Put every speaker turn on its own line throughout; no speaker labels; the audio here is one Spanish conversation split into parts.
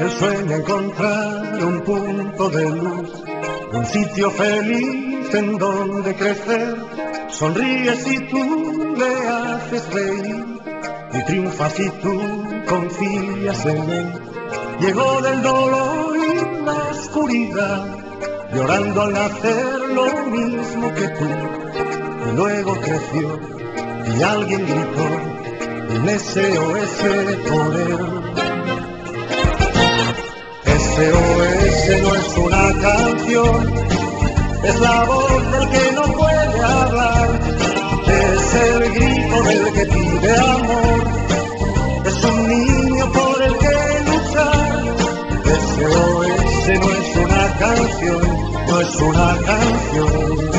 Él sueña encontrar un punto de luz, un sitio feliz en donde crecer. Sonríe si tú le haces reír y triunfa si tú confías en él. Llegó del dolor y la oscuridad, llorando al nacer lo mismo que tú. Y luego creció y alguien gritó un SOS por él. SOS no es una canción, es la voz del que no puede hablar, es el grito del que pide amor, es un niño por el que luchar. SOS no es una canción, no es una canción.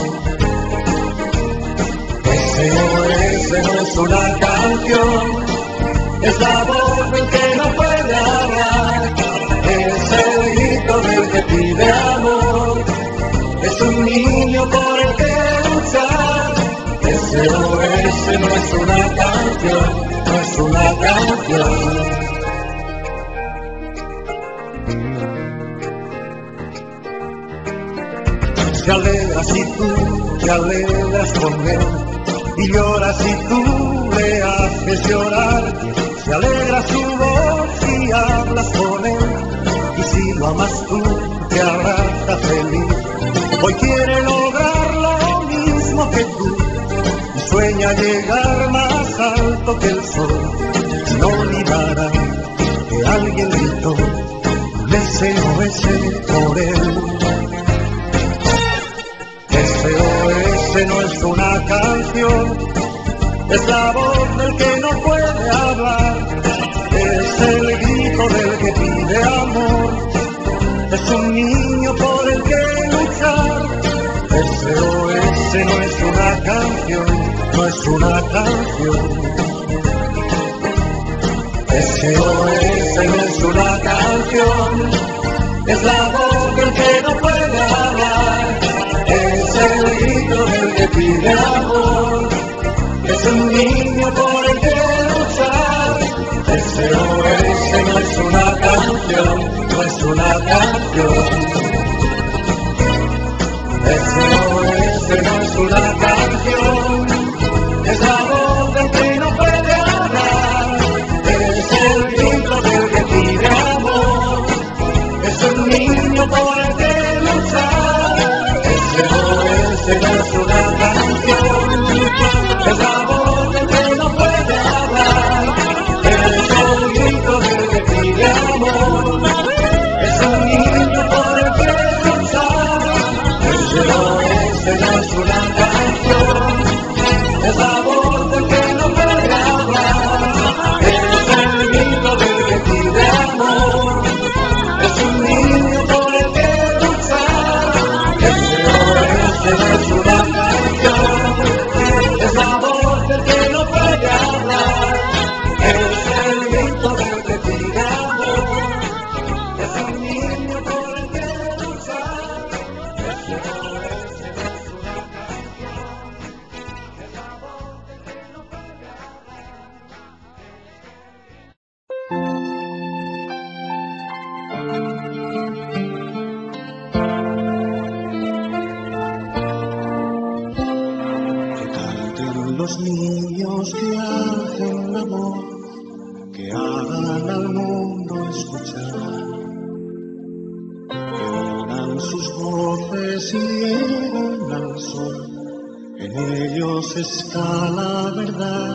SOS no es una canción, es la voz del que no puede hablar, es el grito del que pide amor, es un niño por el que luchar. SOS no es una canción, no es una canción. Se alegra si tú te alegras con él y llora si tú le haces llorar. Se alegra su voz si hablas con él y si lo amas tú te abraza feliz. Hoy quiere lograr lo mismo que tú y sueña llegar más alto que el sol. No olvidará que alguien gritó un SOS por él. SOS no es una canción, es la voz del que no puede hablar, es el grito del que pide amor, es un niño por el que luchar. SOS no es una canción, no es una canción. SOS no es una canción, es la voz del que no puede hablar, es el grito del que pide amor, es un niño por el que luchar. SOS no es una canción, no es una canción. SOS no es una canción, es la voz del que no puede hablar, es el grito del que pide amor, es un niño por el que luchar. SOS no es una canción, es la voz del que no puede hablar, es el grito del que pide amor, es un niño por el que luchar. SOS no es una canción, es la voz del que no puede hablar, es el grito del que pide amor, es un niño por el que luchar. SOS no es una canción, es la voz del que no puede hablar, es el grito del que pide amor, es un niño por el que luchar. Los niños que hacen amor, que hagan al mundo escuchar, que unan sus voces y llegan al sol, en ellos está la verdad.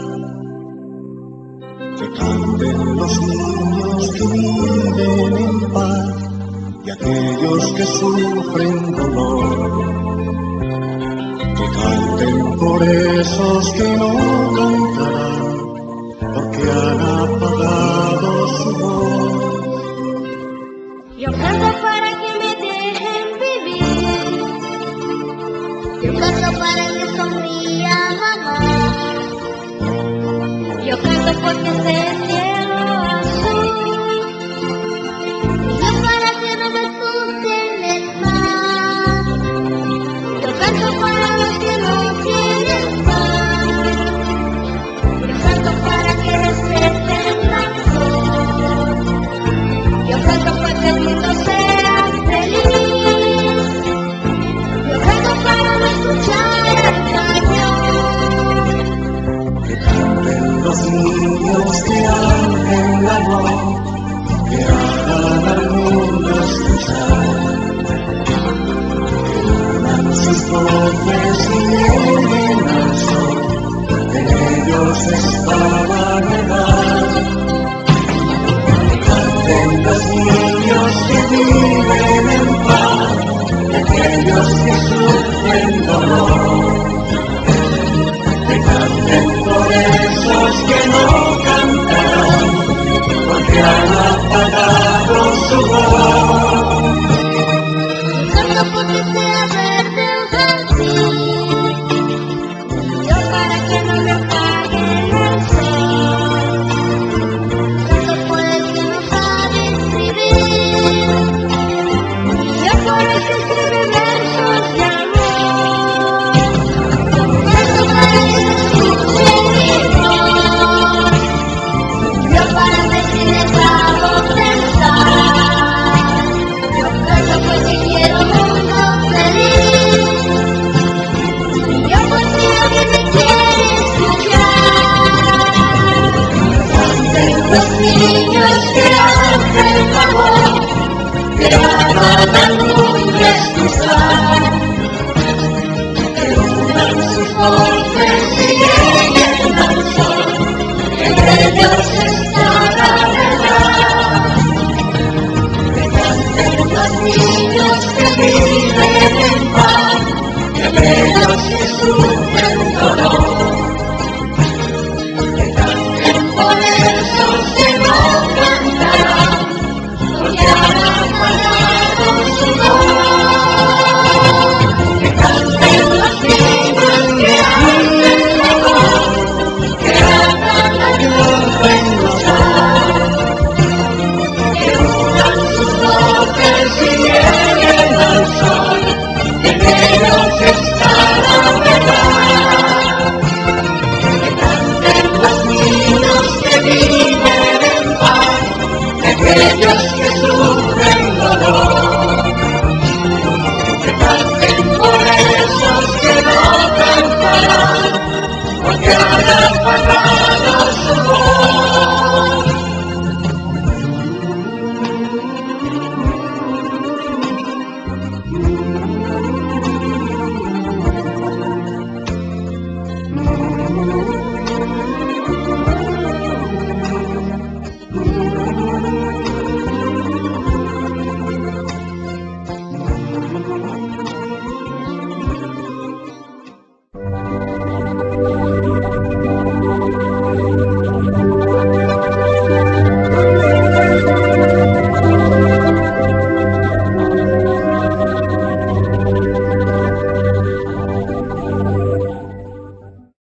Que canten los niños que viven en paz y aquellos que sufren dolor. Que canten por esos que no cantarán, porque han apagado su voz.
Yo canto para que me dejen vivir, yo canto para que sonría mamá, yo canto porque sé el cielo azul, yo para que no me asusten el mar, yo canto para los que no tienen paz, yo canto para que respeten la flor, yo canto para
Con